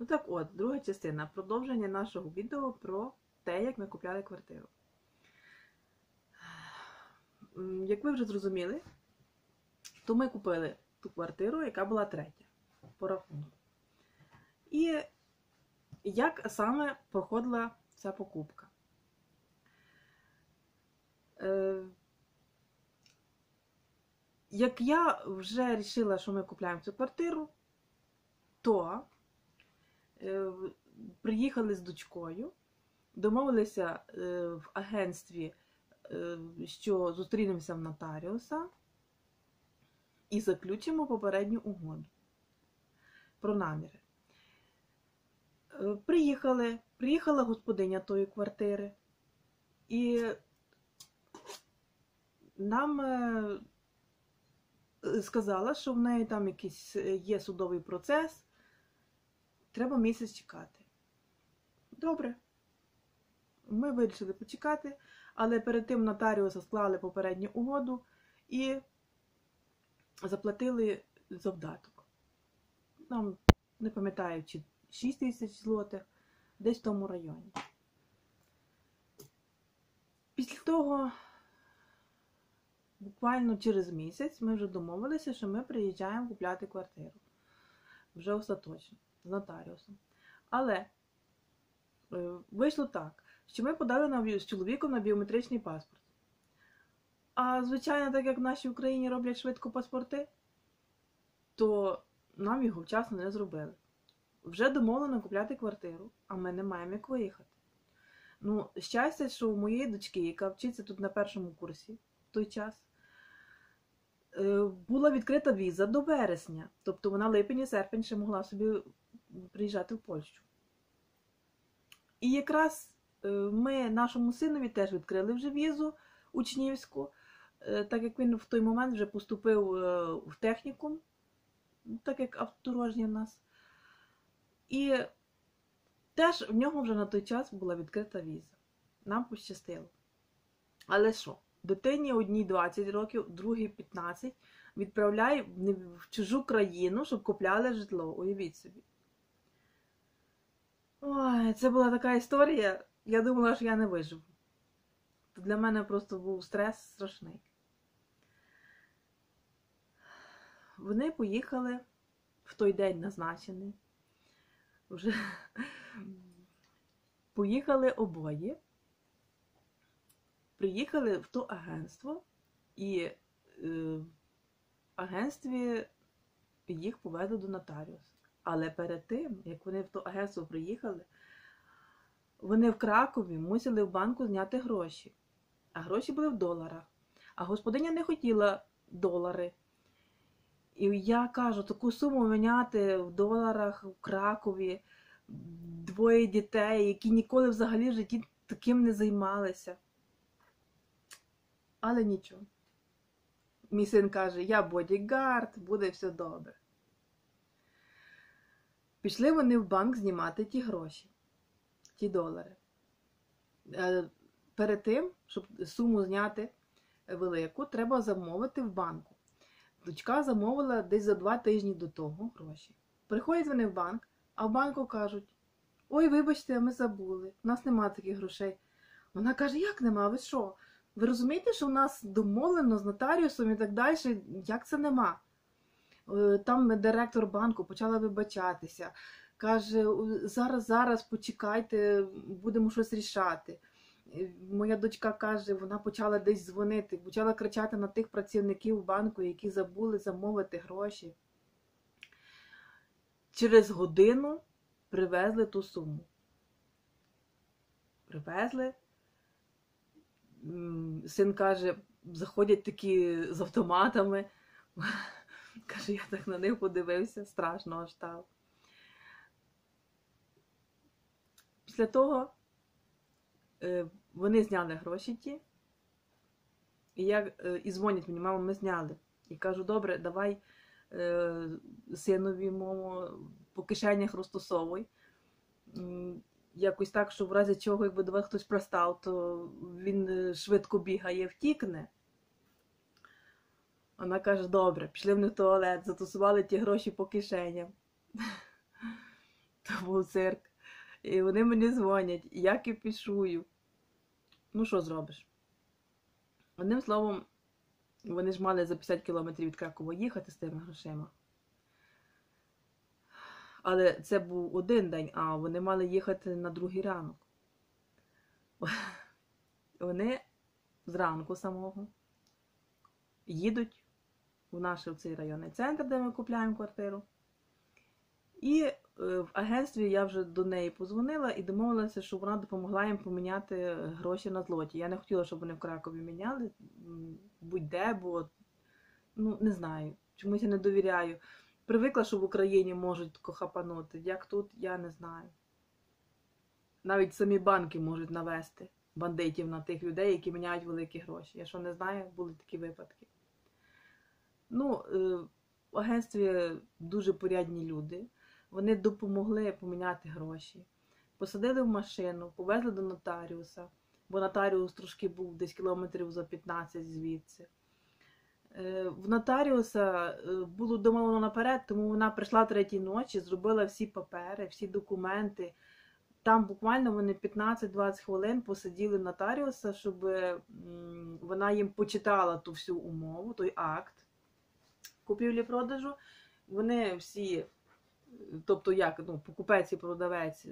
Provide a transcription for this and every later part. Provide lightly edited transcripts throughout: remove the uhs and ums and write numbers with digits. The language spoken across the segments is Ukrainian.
Ну так от, друга частина. Продовження нашого відео про те, як ми купляли квартиру. Як ви вже зрозуміли, то ми купили ту квартиру, яка була третя по рахунку. І як саме проходила ця покупка? Як я вже вирішила, що ми купляємо цю квартиру, то приїхали з дочкою, домовилися в агентстві, що зустрінемося в нотаріуса і заключимо попередню угоду про наміри. Приїхала господиня тої квартири, і нам сказала, що в неї там якийсь є судовий процес, треба місяць чекати. Добре. Ми вирішили почекати, але перед тим нотаріуса склали попередню угоду і заплатили завдаток. Нам, не пам'ятаю, чи 6 тисяч злотих, десь в тому районі. Після того, буквально через місяць, ми вже домовилися, що ми приїжджаємо купляти квартиру. Вже остаточно, з нотаріусом. Але вийшло так, що ми подали з чоловіком на біометричний паспорт. А, звичайно, так як в нашій Україні роблять швидко паспорти, то нам його вчасно не зробили. Вже домовлено купляти квартиру, а ми не маємо як виїхати. Ну, щастя, що у моєї дочки, яка вчиться тут на першому курсі в той час, була відкрита віза до вересня. Тобто вона липень і серпень ще могла собі приїжджати в Польщу. І якраз ми нашому синові теж відкрили вже візу учнівську, так як він в той момент вже поступив в технікум, так як автодорожній в нас. І теж в нього вже на той час була відкрита віза. Нам пощастило. Але що? Дитині одній 20 років, другій 15, відправляй в чужу країну, щоб купляли житло. Уявіть собі. Ой, це була така історія, я думала, що я не виживу. Для мене просто був стрес страшний. Вони поїхали в той день назначений. Вже поїхали обоє. Приїхали в то агентство, і в агентстві їх повезли до нотаріуса. Але перед тим, як вони в то агентство приїхали, вони в Кракові мусили в банку зняти гроші. А гроші були в доларах. А господиня не хотіла долари. І я кажу, таку суму міняти в доларах в Кракові, двоє дітей, які ніколи взагалі в житті таким не займалися. Але нічого. Мій син каже, я бодігард, буде все добре. Пішли вони в банк знімати ті гроші, ті долари. Перед тим, щоб суму зняти велику, треба замовити в банку. Дочка замовила десь за 2 тижні до того гроші. Приходять вони в банк, а в банку кажуть, ой, вибачте, ми забули, у нас нема таких грошей. Вона каже, як нема, ви що? Ви розумієте, що у нас домовлено з нотаріусом і так далі, як це нема? Там директор банку почала вибачатися. Каже, зараз почекайте, будемо щось рішати. Моя дочка каже, вона почала десь дзвонити, почала кричати на тих працівників банку, які забули замовити гроші. Через годину привезли ту суму. Привезли. Син каже, заходять такі з автоматами. Каже, я так на них подивився, страшно аж стало. Після того вони зняли гроші ті. І дзвонять мені, мамо, ми зняли. І кажу, добре, давай синові моєму по кишенях розтасовуй. Якось так, що в разі чого, якби до вас хтось пристав, то він швидко бігає, втікне. Вона каже, добре, пішли вони в туалет, затусували ті гроші по кишеням. То або в цирк. І вони мені дзвонять, і я кипішую. Ну, що зробиш? Одним словом, вони ж мали за 50 кілометрів від Кракова їхати з тими грошима. Але це був один день, а вони мали їхати на другий ранок. Вони зранку самого їдуть в цей районний центр, де ми купляємо квартиру. І в агентстві я вже до неї позвонила і домовилася, що вона допомогла їм поміняти гроші на злоті. Я не хотіла, щоб вони в Кракові міняли, будь-де, бо, ну, не знаю, чомусь я не довіряю. Привикла, що в Україні можуть хапанути. Як тут, я не знаю. Навіть самі банки можуть навести бандитів на тих людей, які міняють великі гроші. Я що не знаю, були такі випадки. Ну, в агентстві дуже порядні люди. Вони допомогли поміняти гроші. Посадили в машину, повезли до нотаріуса, бо нотаріус трошки був десь кілометрів за 15 звідси. В нотаріуса було домовлено наперед, тому вона прийшла третій ночі, зробила всі папери, всі документи. Там буквально вони 15-20 хвилин посиділи в нотаріуса, щоб вона їм почитала ту всю умову, той акт купівлі-продажу. Вони всі, тобто як, ну, покупець і продавець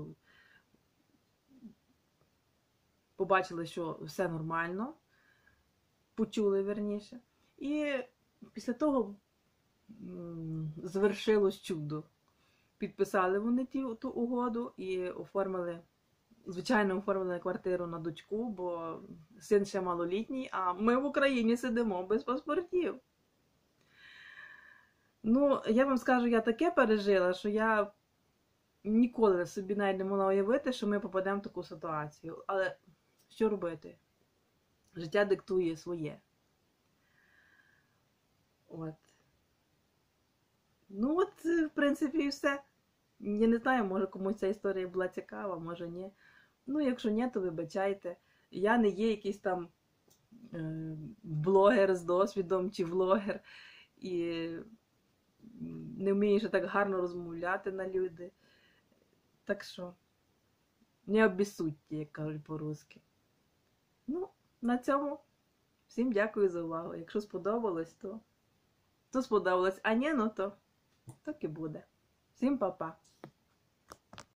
побачили, що все нормально, почули, верніше. І після того звершилось чудо. Підписали вони ту угоду і оформили, звичайно, оформили квартиру на дочку, бо син ще малолітній, а ми в Україні сидимо без паспортів. Ну, я вам скажу, я таке пережила, що я ніколи собі навіть не могла уявити, що ми попадемо в таку ситуацію. Але що робити? Життя диктує своє. От. Ну от, в принципі, і все. Я не знаю, може комусь ця історія була цікава, може ні. Ну, якщо ні, то вибачайте. Я не є якийсь там блогер з досвідом чи влогер. І не вмію ще так гарно розмовляти на люди. Так що, не обіссудьте, як кажуть по-русски. Ну, на цьому всім дякую за увагу. Якщо сподобалось, то сподобалось. А ні, ну то так і буде. Всім па-па.